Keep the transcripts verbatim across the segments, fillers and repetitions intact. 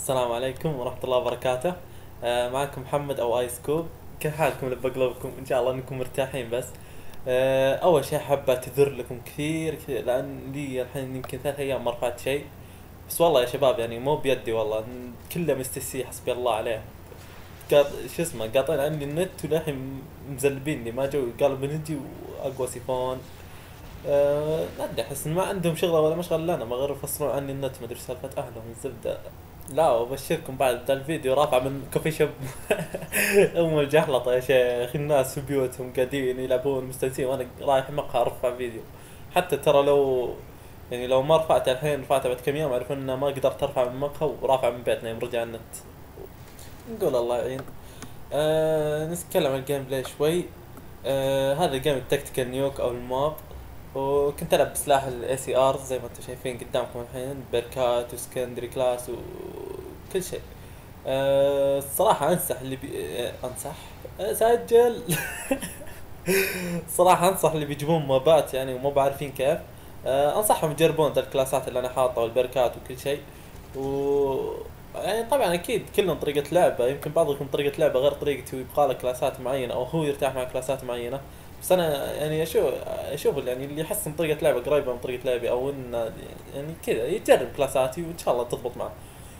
السلام عليكم ورحمة الله وبركاته. آه معكم محمد أو آيس كوب. كيف حالكم؟ لبى قلوبكم إن شاء الله أنكم مرتاحين. بس آه أول شيء حاب أعتذر لكم كثير كثير، لأن لي الحين يمكن ثلاث أيام ما رفعت شيء. بس والله يا شباب يعني مو بيدي، والله إن كله مستسي، حسبي الله عليه. قاط شو اسمه قاطعين عني النت وللحين مزلبيني، ما جو قالوا بنجي وأقوى سيفون. آه ما ادري، احس إن ما عندهم شغله ولا مشغل لنا، ما غير يفصلون عني النت، ما ادري إيش سالفه اهلهم الزبده. لا وابشركم بعد ذا الفيديو رافع من كوفي شوب. ام الجحلطه يا شيخ، الناس في بيوتهم قاعدين يلعبون مستانسين وانا رايح مقهى ارفع فيديو. حتى ترى لو يعني لو ما رفعته الحين، رفعته بعد كم يوم، اعرف ان ما قدرت ارفع من مقهى ورافع من بيتنا يوم رجع النت. نقول الله يعين. آه نتكلم عن الجيم بلاي شوي. آه هذا الجيم التكتيكال نيوك او الماب. وكنت العب بسلاح الاي سي ار زي ما انتم شايفين قدامكم الحين، بيركات وسكندري كلاس وكل شيء. أه الصراحة انصح اللي بي... أه انصح اسجل. صراحة انصح اللي بيجيبون مابات يعني ومو بعارفين كيف. أه انصحهم يجربون ذا الكلاسات اللي انا حاطها والبركات وكل شيء. و يعني طبعا اكيد كلهم طريقة لعبة، يمكن بعضكم طريقة لعبة غير طريقتي ويبغى له كلاسات معينة او هو يرتاح مع كلاسات معينة. بس انا يعني اشوف اشوف يعني اللي يحس ان طريقة لعبة قريبة من طريقة لعبي، او ان يعني كذا يجرب كلاساتي وان شاء الله تضبط معه.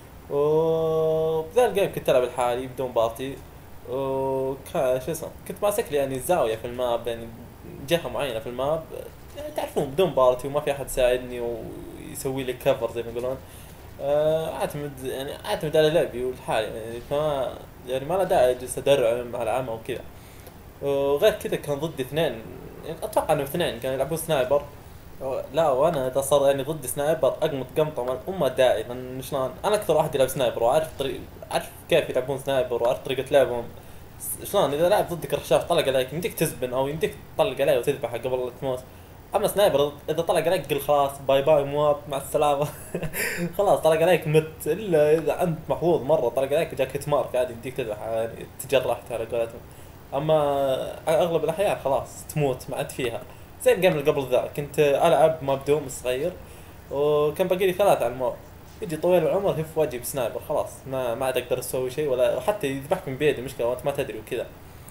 وبذا الجيم كنت العب لحالي بدون بارتي. وكان شو اسمه كنت ماسك لي يعني زاويه في الماب، يعني جهه معينه في الماب، يعني تعرفون بدون بارتي وما في احد يساعدني ويسوي لي كفر زي ما يقولون. آه، اعتمد يعني اعتمد على لعبي ولحالي، يعني فما يعني ما له داعي اجلس ادرع على العمى وكذا. وغير كذا كان ضدي اثنين، يعني اتوقع انهم اثنين كانوا يلعبون سنايبر. أو- لا وانا اذا صار يعني ضد سنايبر اقمط قمطه من امه داعي، لان شلون انا اكثر واحد يلعب سنايبر وعارف طريق، عارف كيف يلعبون سنايبر وعارف طريقه لعبهم. س- شلون اذا لاعب ضدك رشاش طلق عليك يمديك تزبن او يمديك تطلق عليه وتذبحه قبل لا تموت. اما سنايبر اذا طلق عليك قل خلاص باي باي مواب مع السلامه. خلاص طلق عليك مت، الا اذا انت محظوظ مره طلق عليك جاك هيت مارك عادي يمديك تذبحه، يعني تجرحت على قولتهم. اما اغلب الاحيان خلاص تموت ما عاد فيها. زي الجيم اللي قبل ذا كنت العب ماب دوم صغير، وكان باقي لي ثلاثة على الماب، يجي طويل العمر هف وجهي بسنايبر، خلاص ما ما عاد اقدر اسوي شيء ولا حتى يذبحك من بيدي، مشكلة وانت ما تدري وكذا.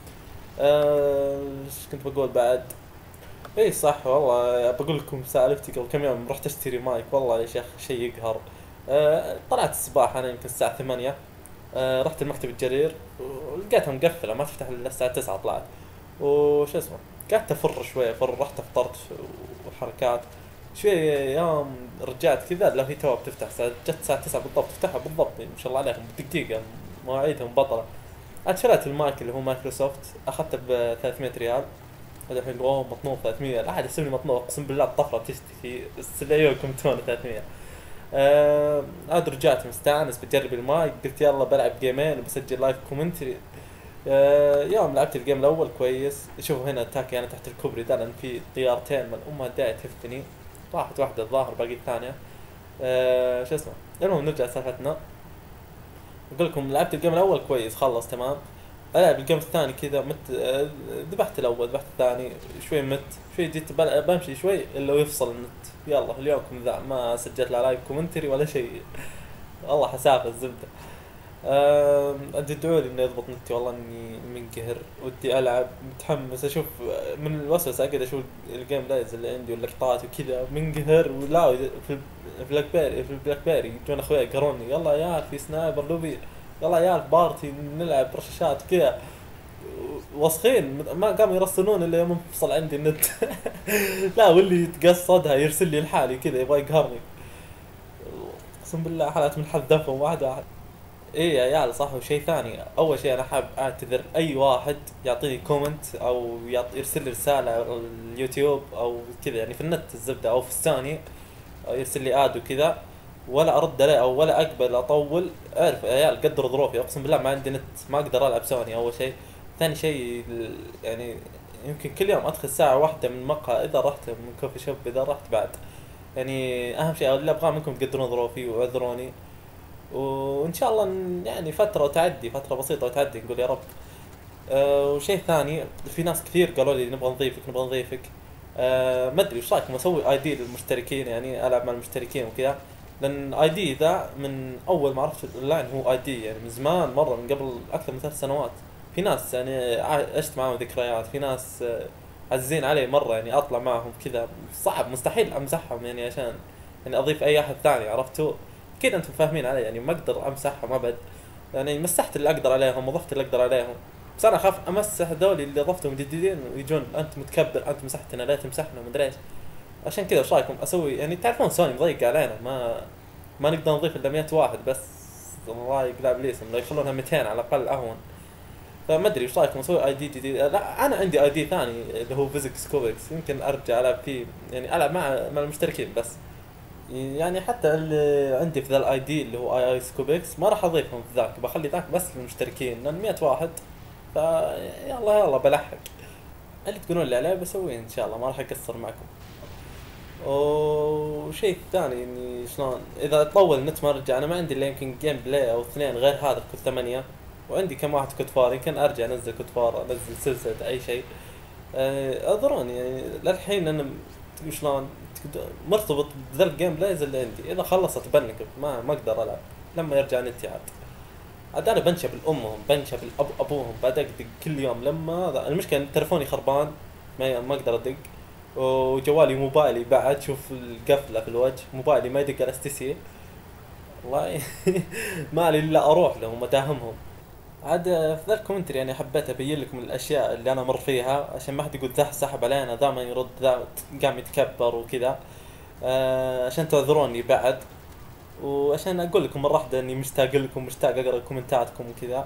آه، ايش كنت بقول بعد؟ اي صح والله بقول لكم سالفتي قبل كم يوم رحت اشتري مايك، والله يا شيخ شيء يقهر. آه طلعت الصباح انا يمكن الساعة ثمانية. آه رحت المكتب الجرير ولقيتها مقفلة ما تفتح الا الساعة تسعة طلعت. وش اسمه قعدت افر شوي افر، رحت افطرت وحركات شوي. يوم رجعت كذا لو هي توها بتفتح الساعة، جت الساعة تسعة بالضبط تفتحها بالضبط، يعني ما شاء الله عليهم بدقيقة، مواعيدهم بطلة. عاد شريت المايك اللي هو مايكروسوفت، اخذته ب ثلاثمية ريال. هذا الحين اوه مطنوب ثلاثمية، لا احد يحسبني مطنوب اقسم بالله الطفرة تشتكي، بس لعيونكم تون ثلاثمية. آه عاد رجعت مستانس بجرب المايك، قلت يلا بلعب جيمين وبسجل لايف كومنتري. آه يوم لعبت الجيم الاول كويس، شوفوا هنا اتاكي انا تحت الكوبري ده لان في طيارتين من امها الداعي تهفتني. راحت واحدة الظاهر باقي الثانية. آه شو اسمه المهم نرجع لسالفتنا. اقول لكم لعبت الجيم الاول كويس خلص تمام. العب الجيم الثاني كذا مت آه، ذبحت الاول ذبحت الثاني، شوي مت شوي جيت بل- بمشي شوي الا ويفصل النت. يلا اليومكم ذا ما سجلت لا لايف كومنتري ولا شيء. والله حسافة الزبدة. آم، أجل ادعوا لي انه يضبط نتي، والله اني منقهر ودي العب متحمس اشوف. من الوسوسة اقعد اشوف الجيم بلايز اللي عندي واللقطات وكذا منقهر، ولا في البلاك بيري في البلاك بيري يجون اخويا يقروني يلا يا عيال في سنايبر لوبي، يلا يا عيال بارتي نلعب رشاشات كذا. وسخين ما قاموا يرسلون الا يوم انفصل عندي النت. لا واللي يتقصدها يرسل لي لحالي كذا يبغى يقهرني. اقسم بالله حالات من حذفهم واحد واحد. ايه يا عيال صح. وشيء ثاني، اول شيء انا حاب اعتذر اي واحد يعطيني كومنت او يعط- يرسل لي رساله على اليوتيوب او كذا، يعني في النت الزبده او في الثاني، أو يرسل لي اد وكذا، ولا ارد عليه او ولا اقبل اطول. اعرف يا عيال قدروا ظروفي، اقسم بالله ما عندي نت ما اقدر العب سوني اول شيء. ثاني شيء ال- يعني يمكن كل يوم ادخل ساعه واحده من مقهى اذا رحت من كوفي شوب اذا رحت بعد. يعني اهم شيء اللي ابغاه منكم تقدرون ظروفي واعذروني. وان شاء الله ن- يعني فتره وتعدي، فتره بسيطه وتعدي نقول يا رب. أه وشيء ثاني، في ناس كثير قالوا لي نبغى نضيفك نبغى نضيفك. أه ما ادري وش رايكم اسوي اي دي للمشتركين، يعني العب مع المشتركين وكذا. لان اي دي ذا من اول ما عرفت الاونلاين هو اي دي، يعني من زمان مره، من قبل اكثر من ثلاث سنوات. في ناس يعني ع- عشت معاهم ذكريات، في ناس آه، عزيزين علي مره، يعني اطلع معهم كذا صعب مستحيل امزحهم، يعني عشان يعني اضيف اي احد ثاني، عرفتوا؟ اكيد انتم فاهمين علي، يعني ما اقدر امسحهم ابد. يعني مسحت اللي اقدر عليهم وضفت اللي اقدر عليهم، بس انا اخاف امسح ذولي اللي ضفتهم جديدين ويجون انت متكبر، انت مسحتنا ليه تمسحنا مدري ايش. عشان كذا وش رايكم اسوي؟ يعني تعرفون سوني مضيق علينا، ما ما نقدر نضيف الا مية واحد بس. الله يقلع ابليسهم لو يخلونها ميتين على الاقل اهون. فما ادري وش رايكم اسوي اي دي جديد؟ لا انا عندي اي دي ثاني اللي هو فيزيكس كوبكس، يمكن ارجع العب فيه، يعني العب مع مع المشتركين بس. يعني حتى اللي عندي في ذا الاي دي اللي هو اي اي سكوبكس ما راح اضيفهم في ذاك، بخلي ذاك بس للمشتركين لان مية واحد. ف يلا يلا بلحق، اللي تقولون لي عليه بسويه ان شاء الله، ما راح اقصر معكم. وشيء ثاني اني شلون اذا طول النت ما رجع، انا ما عندي الا يمكن جيم بلاي او اثنين غير هذا كل ثمانية، وعندي كم واحد كود فار، يمكن ارجع انزل كود فار، انزل سلسلة اي شيء. آه، اعذروني يعني للحين انا م- شلون تقد- مرتبط بذا الجيم بلايز اللي عندي، اذا خلصت بنقل ما ما اقدر العب لما يرجع نتي عاد. عاد انا بنشب لامهم، بنشب لأب ابوهم، بعد اقدق كل يوم لما هذا المشكله إن تلفوني خربان، ما ما اقدر ادق. وجوالي موبايلي بعد شوف القفله في الوجه، موبايلي ما يدق على اس تي سي. والله مالي الا اروح لهم اداهمهم. عاد في ذا الكومنتري يعني حبيت ابين لكم الاشياء اللي انا مر فيها، عشان ما حد يقول ذا سحب علينا، ذا ما يرد، ذا قام يتكبر وكذا. آه عشان تعذروني بعد، وعشان اقول لكم مره واحده اني مشتاق لكم، مشتاق اقرا كومنتاتكم وكذا.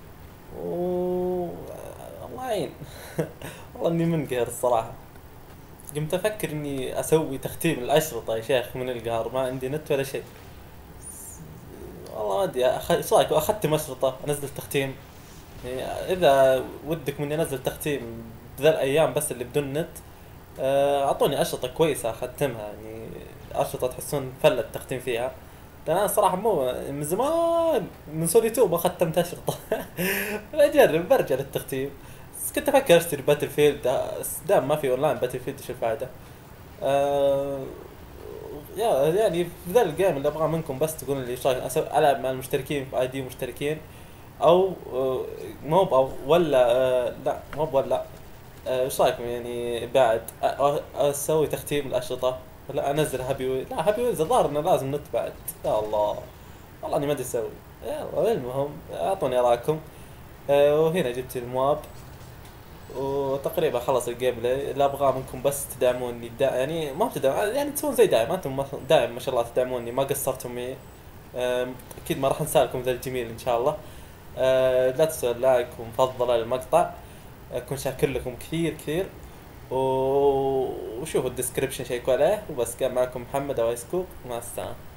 و الله يعين. والله اني منقهر الصراحه. قمت افكر اني اسوي تختيم الاشرطه يا شيخ من القهر، ما عندي نت ولا شيء. والله ما ادري أخ... ايش رايك اختم اشرطه، انزل تختيم؟ يعني اذا ودك مني انزل تختيم بذا الايام بس اللي بدون نت، آه، اعطوني اشرطه كويسه اختمها، يعني اشرطه تحسون فله التختيم فيها. لان انا صراحه مو من زمان من سوري تو ما ختمت اشرطه. بجرب برجع للتختيم. بس كنت افكر اشتري باتل فيلد، بس دام ما في اونلاين باتل فيلد ايش الفائده؟ آه يا يعني في ذا الجيم اللي ابغاه منكم بس تقولون لي ايش رايك أسوي- العب مع المشتركين في اي دي مشتركين، او آه، موب او ولا آه، لا موب ولا آه، ايش رايكم يعني بعد أ- أ- اسوي تختيم الاشرطه، ولا انزل هابي ويل؟ لا هابي ويلز الظاهر انه لازم نت بعد. يا الله، والله اني ما ادري اسوي. يلا المهم اعطوني اراءكم. آه، وهنا جبت المواب، وتقريبا خلص الجيم بلاي. اللي ابغاه منكم بس تدعموني دا يعني ما تدعم يعني تسوون زي داعم، انتم ما- داعم ما شاء الله تدعموني، ما قصرتم معي. آم، اكيد ما راح انسالكم ذا الجميل ان شاء الله. آه، لا تنسوا اللايك ومفضله للمقطع، اكون شاكر لكم كثير كثير. و... وشوفوا الديسكربشن شيكوا عليه، وبس كان معكم محمد او سكوب، مع السلامه.